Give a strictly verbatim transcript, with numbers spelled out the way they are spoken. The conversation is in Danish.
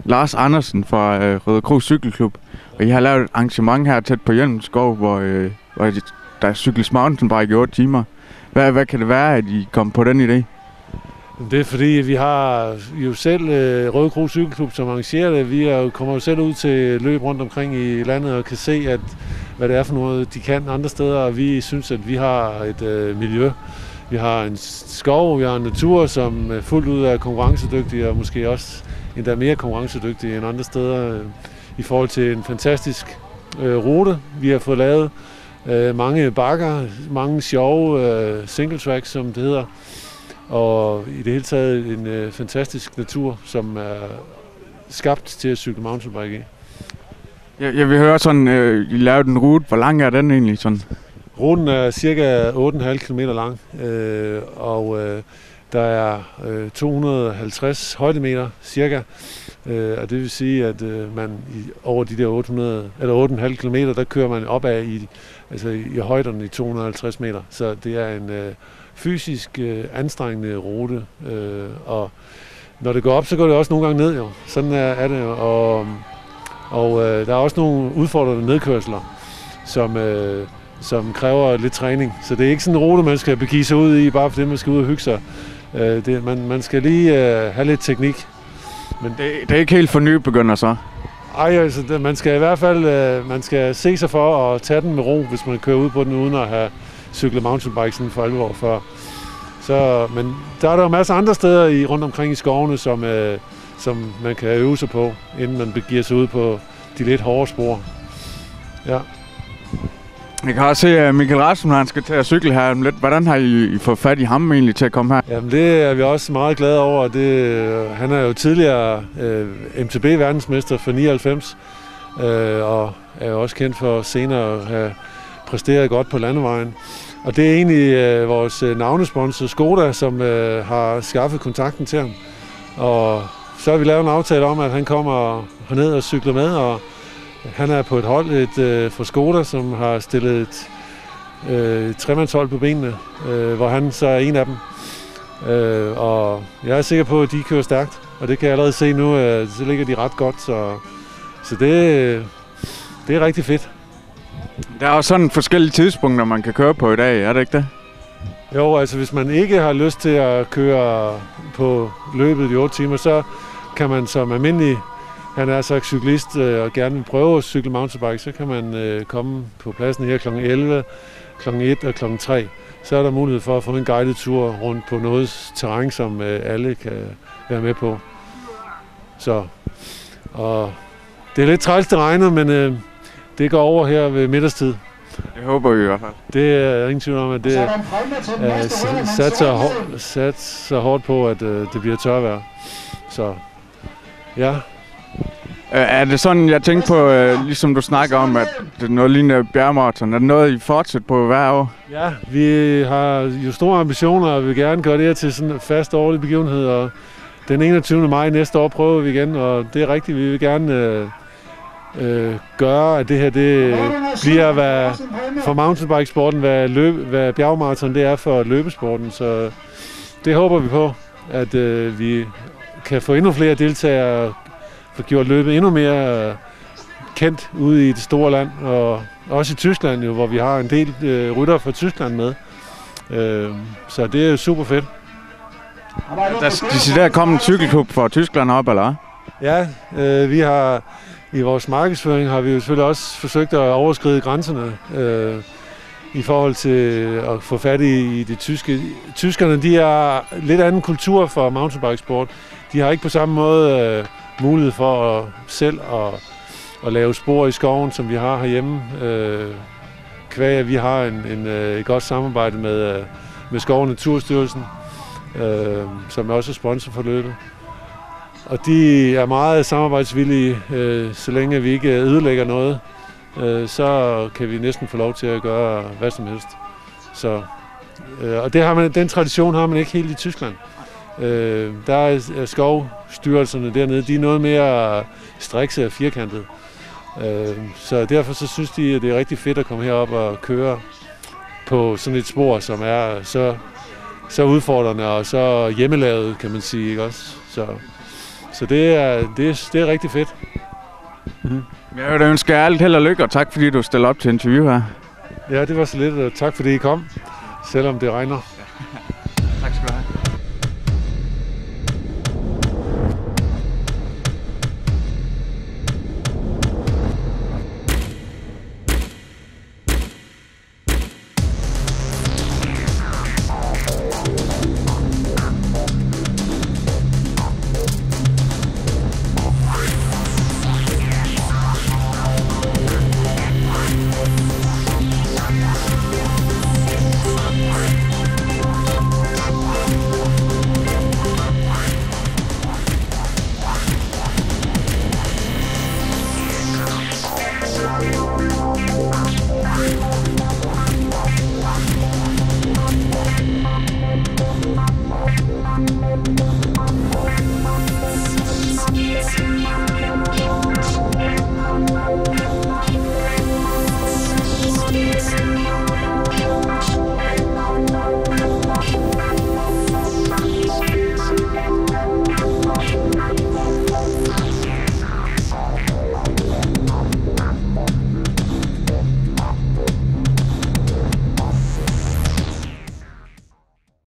Lars Andersen fra øh, Røde Kro Cykelklub. Og I har lavet et arrangement her tæt på Hjelmskov, hvor, øh, hvor der cykles mountainbike i otte timer. Hvad, hvad kan det være, at I kom på den idé? Det er fordi, vi har jo selv øh, Røde Kro Cykelklub, som arrangerer det. Vi er, kommer jo selv ud til løb rundt omkring i landet og kan se, at, hvad det er for noget, de kan andre steder. Og vi synes, at vi har et øh, miljø. Vi har en skov, vi har en natur, som er fuldt ud af konkurrencedygtig og måske også endda mere konkurrencedygtig end andre steder øh, i forhold til en fantastisk øh, rute, vi har fået lavet. Øh, mange bakker, mange sjove øh, single tracks, som det hedder. Og i det hele taget en øh, fantastisk natur, som er skabt til at cykle mountainbike i. Jeg, jeg vil høre sådan, øh, I lavede en rute. Hvor lang er den egentlig sådan? Ruten er cirka otte komma fem kilometer lang, øh, og øh, der er øh, to hundrede og halvtreds højdemeter cirka. Øh, og det vil sige, at øh, man i, over de der otte hundrede, eller otte komma fem kilometer, der kører man opad i, altså i, i højderne i to hundrede og halvtreds meter. Så det er en øh, fysisk øh, anstrengende rute, øh, og når det går op, så går det også nogle gange ned, jo. Sådan er, er det jo. Og, og øh, der er også nogle udfordrende nedkørsler, som, øh, som kræver lidt træning. Så det er ikke sådan en rute, man skal begive sig ud i, bare fordi man skal ud og hygge sig. Øh, det, man, man skal lige øh, have lidt teknik. Men det, det er ikke helt for nybegynder så? Ej, altså det, man skal i hvert fald øh, man skal se sig for at tage den med ro, hvis man kører ud på den uden at have cyklet mountainbike sådan for alvor før. Så, men der er der jo masser af andre steder i, rundt omkring i skovene, som, øh, som man kan øve sig på, inden man begiver sig ud på de lidt hårde spor. Ja. Jeg kan også se, at Michael Rasmussen, han skal til at cykle her lidt. Hvordan har I, I fået fat i ham egentlig til at komme her? Jamen det er vi også meget glade over. Det, han er jo tidligere øh, M T B-verdensmester for nioghalvfems, øh, og er jo også kendt for senere at have præsteret godt på landevejen. Og det er egentlig øh, vores navnesponsor Skoda, som øh, har skaffet kontakten til ham. Og så har vi lavet en aftale om, at han kommer herned og cykler med, og han er på et hold et, øh, for Skoda, som har stillet et øh, tremandshold på benene, øh, hvor han så er en af dem. Øh, og jeg er sikker på, at de kører stærkt, og det kan jeg allerede se nu, at så ligger de ret godt. Så, så det, det er rigtig fedt. Der er også sådan forskellige tidspunkter, man kan køre på i dag, er det ikke det? Jo, altså hvis man ikke har lyst til at køre på løbet i otte timer, så kan man som almindelig, han er så cyklist og gerne vil prøve at cykle mountainbike, så kan man øh, komme på pladsen her klokken elleve, klokken et og klokken tre. Så er der mulighed for at få en guided tur rundt på noget terræn, som øh, alle kan være med på. Så, og det er lidt træls, det regner, men øh, det går over her ved middagstid. Det håber vi i hvert fald. Det er ingen tvivl om, at det er sat så, hår, sat så hårdt på, at øh, det bliver tørvejr. Så ja. Er det sådan, jeg tænker på, øh, ligesom du snakker om, at det er noget lignende bjergmarathon. Er det noget, I fortsætter på hver år? Ja, vi har jo store ambitioner, og vi vil gerne gøre det her til sådan en fast årlig begivenhed. Og den enogtyvende maj næste år prøver vi igen, og det er rigtigt, vi vil gerne øh, øh, gøre, at det her det bliver hvad, for mountainbikesporten, hvad, løb, hvad bjergmarathon det er for løbesporten. Så det håber vi på, at øh, vi kan få endnu flere deltagere, få gjort løbet endnu mere øh, kendt ude i det store land, og også i Tyskland, jo, hvor vi har en del øh, ryttere fra Tyskland med. Øh, så det er jo super fedt. Der er der kommet en cykelklub fra Tyskland op, eller? Ja, øh, vi har i vores markedsføring har vi jo selvfølgelig også forsøgt at overskride grænserne øh, i forhold til at få fat i, i det tyske. Tyskerne, de er lidt anden kultur for mountainbikesport. De har ikke på samme måde øh, mulighed for at selv at, at lave spor i skoven, som vi har herhjemme. Øh, kvæg, at vi har en, en, et godt samarbejde med, med Skov- og Naturstyrelsen, øh, som også er sponsor for løbet. Og de er meget samarbejdsvillige, øh, så længe vi ikke ødelægger noget, øh, så kan vi næsten få lov til at gøre hvad som helst. Så, øh, og det har man, den tradition har man ikke helt i Tyskland. Øh, der er skovstyrelserne dernede, de er noget mere strikse og firkantet. Øh, så derfor så synes de, at det er rigtig fedt at komme herop og køre på sådan et spor, som er så, så udfordrende og så hjemmelavet, kan man sige, ikke også? Så, så det er, det, er, det er rigtig fedt. Mm. Jeg vil da ønske jer alt held og lykke, og tak fordi du stiller op til interview her. Ja, det var så lidt, og tak fordi I kom, selvom det regner.